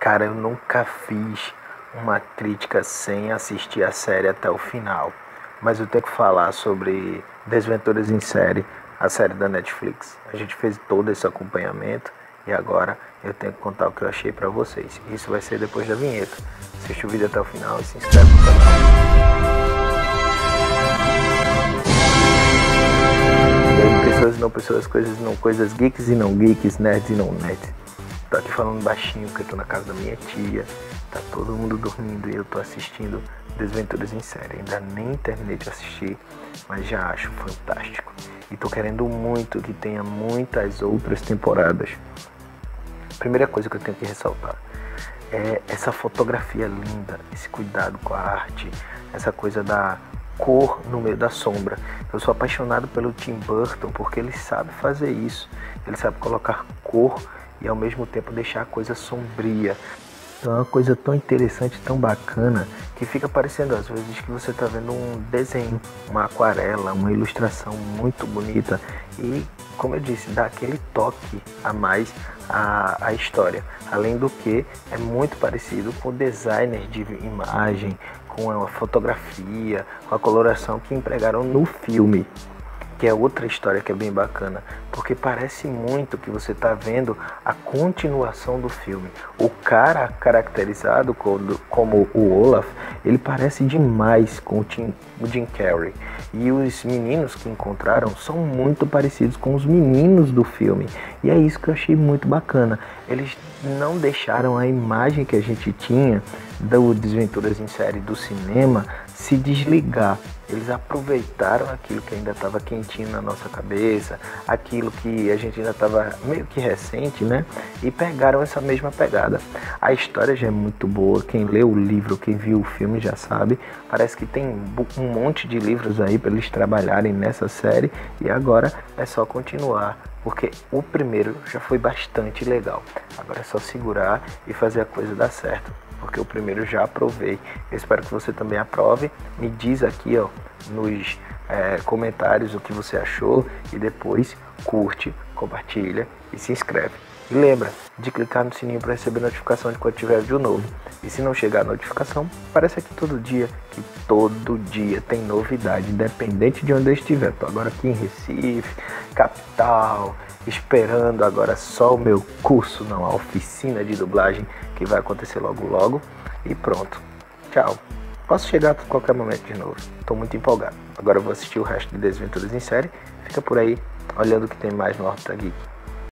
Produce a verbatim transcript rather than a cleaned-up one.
Cara, eu nunca fiz uma crítica sem assistir a série até o final. Mas eu tenho que falar sobre Desventuras em Série, a série da Netflix. A gente fez todo esse acompanhamento e agora eu tenho que contar o que eu achei pra vocês. Isso vai ser depois da vinheta. Assiste o vídeo até o final e se inscreve no canal. E aí, pessoas e não pessoas, coisas e não coisas, geeks e não geeks, nerds e não nerds. Tô aqui falando baixinho porque eu tô na casa da minha tia, tá todo mundo dormindo e eu tô assistindo Desventuras em Série. Ainda nem terminei de assistir, mas já acho fantástico. E tô querendo muito que tenha muitas outras temporadas. Primeira coisa que eu tenho que ressaltar é essa fotografia linda, esse cuidado com a arte, essa coisa da cor no meio da sombra. Eu sou apaixonado pelo Tim Burton porque ele sabe fazer isso. Ele sabe colocar cor e ao mesmo tempo deixar a coisa sombria. Então é uma coisa tão interessante, tão bacana, que fica parecendo às vezes que você está vendo um desenho, uma aquarela, uma ilustração muito bonita. E, como eu disse, dá aquele toque a mais à, à história. Além do que, é muito parecido com o designer de imagem, com a fotografia, com a coloração que empregaram no filme. Que é outra história que é bem bacana, porque parece muito que você está vendo a continuação do filme. O cara caracterizado como, como o Olaf, ele parece demais com o, Tim, o Jim Carrey. E os meninos que encontraram são muito parecidos com os meninos do filme. E é isso que eu achei muito bacana. Eles não deixaram a imagem que a gente tinha do Desventuras em Série do cinema se desligar. Eles aproveitaram aquilo que ainda estava quentinho na nossa cabeça, aquilo que a gente ainda estava meio que recente, né? E pegaram essa mesma pegada. A história já é muito boa, quem leu o livro, quem viu o filme já sabe. Parece que tem um monte de livros aí para eles trabalharem nessa série e agora é só continuar, porque o primeiro já foi bastante legal. Agora é só segurar e fazer a coisa dar certo, porque o primeiro já aprovei. Eu espero que você também aprove. Me diz aqui, ó, nos é, comentários o que você achou e depois curte, compartilha e se inscreve. E lembra de clicar no sininho para receber notificação de quando tiver vídeo novo. E se não chegar a notificação, aparece aqui todo dia, que todo dia tem novidade, independente de onde eu estiver. Tô agora aqui em Recife, capital, esperando agora só o meu curso, não, a oficina de dublagem, que vai acontecer logo logo. E pronto. Tchau. Posso chegar a qualquer momento de novo. Tô muito empolgado. Agora eu vou assistir o resto de Desventuras em Série. Fica por aí, olhando o que tem mais no Órbita Geek.